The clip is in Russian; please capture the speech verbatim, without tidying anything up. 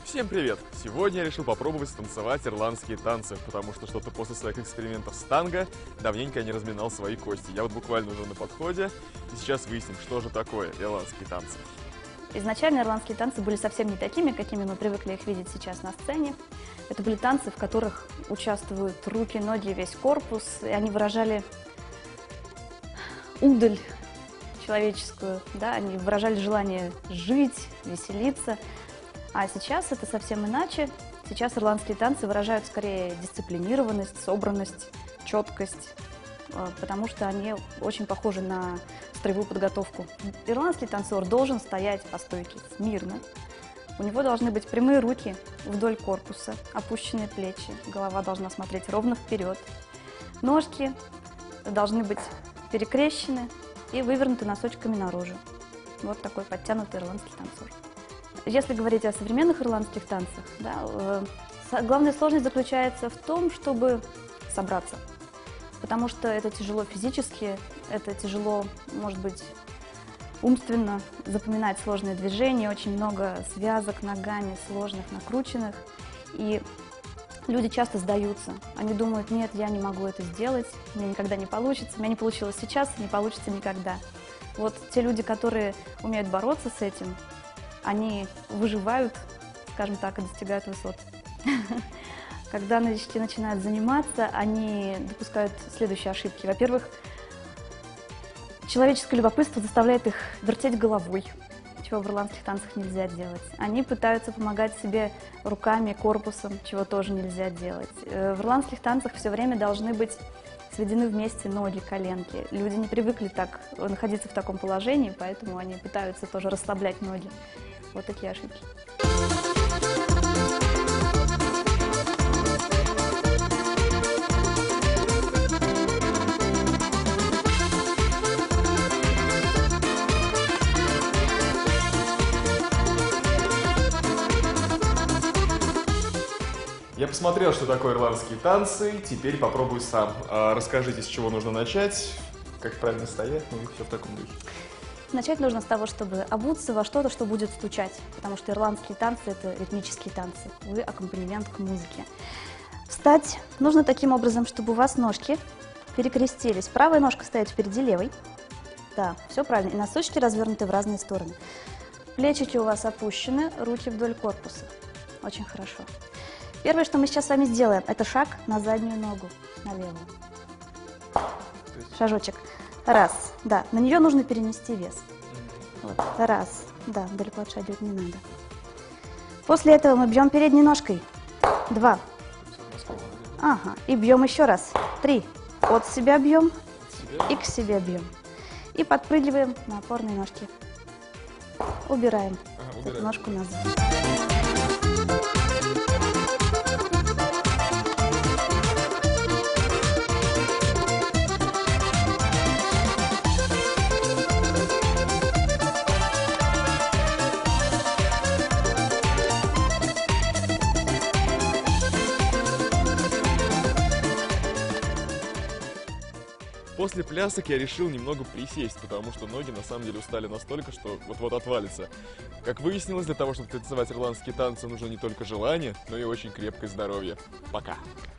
Всем привет! Сегодня я решил попробовать станцевать ирландские танцы, потому что что-то после своих экспериментов с танго давненько я не разминал свои кости. Я вот буквально уже на подходе, и сейчас выясним, что же такое ирландские танцы. Изначально ирландские танцы были совсем не такими, какими мы привыкли их видеть сейчас на сцене. Это были танцы, в которых участвуют руки, ноги, весь корпус, и они выражали удаль человеческую, да? Они выражали желание жить, веселиться. А сейчас это совсем иначе. Сейчас ирландские танцы выражают скорее дисциплинированность, собранность, четкость, потому что они очень похожи на строевую подготовку. Ирландский танцор должен стоять по стойке смирно. У него должны быть прямые руки вдоль корпуса, опущенные плечи, голова должна смотреть ровно вперед. Ножки должны быть перекрещены и вывернуты носочками наружу. Вот такой подтянутый ирландский танцор. Если говорить о современных ирландских танцах, да, э, главная сложность заключается в том, чтобы собраться. Потому что это тяжело физически, это тяжело, может быть, умственно запоминать сложные движения, очень много связок ногами, сложных, накрученных. И люди часто сдаются. Они думают: нет, я не могу это сделать, у меня никогда не получится, у меня не получилось сейчас, не получится никогда. Вот те люди, которые умеют бороться с этим, они выживают, скажем так, и достигают высот. Когда новички начинают заниматься, они допускают следующие ошибки. Во-первых, человеческое любопытство заставляет их вертеть головой, чего в ирландских танцах нельзя делать. Они пытаются помогать себе руками, корпусом, чего тоже нельзя делать. В ирландских танцах все время должны быть сведены вместе ноги, коленки. Люди не привыкли так находиться в таком положении, поэтому они пытаются тоже расслаблять ноги. Вот такие ошибки. Я посмотрел, что такое ирландские танцы, теперь попробую сам. А, расскажите, с чего нужно начать, как правильно стоять, ну и все в таком духе. Начать нужно с того, чтобы обуться во что-то, что будет стучать, потому что ирландские танцы – это ритмические танцы, вы аккомпанемент к музыке. Встать нужно таким образом, чтобы у вас ножки перекрестились. Правая ножка стоит впереди левой. Да, все правильно. И носочки развернуты в разные стороны. Плечики у вас опущены, руки вдоль корпуса. Очень хорошо. Первое, что мы сейчас с вами сделаем, это шаг на заднюю ногу, на левую. Шажочек. Раз, да, на нее нужно перенести вес. Вот. Раз, да, далеко отшагивать не надо. После этого мы бьем передней ножкой. Два. Ага, и бьем еще раз. Три. От себя бьем и к себе бьем. И подпрыгиваем на опорные ножки. Убираем, ага, убираем. Эту ножку назад. После плясок я решил немного присесть, потому что ноги на самом деле устали настолько, что вот-вот отвалится. Как выяснилось, для того, чтобы танцевать ирландские танцы, нужно не только желание, но и очень крепкое здоровье. Пока!